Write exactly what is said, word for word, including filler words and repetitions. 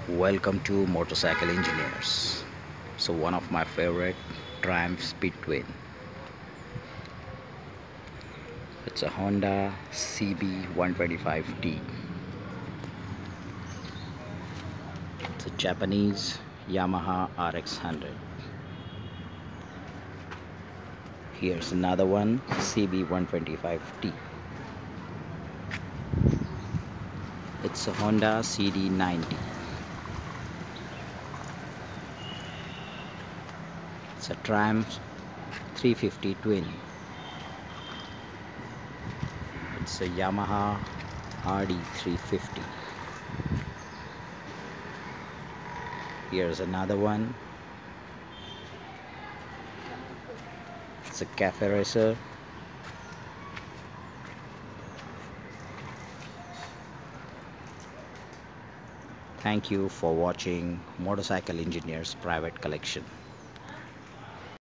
Welcome to Motorcycle Engineers. So one of my favorite Triumph Speed Twin. It's a Honda C B one twenty-five T. It's a Japanese Yamaha R X one hundred. Here's another one, C B one twenty-five T. It's a Honda C D ninety. It's a Triumph three fifty twin. It's a Yamaha R D three fifty. Here's another one. It's a Cafe Racer. Thank you for watching Motorcycle Engineers Private Collection.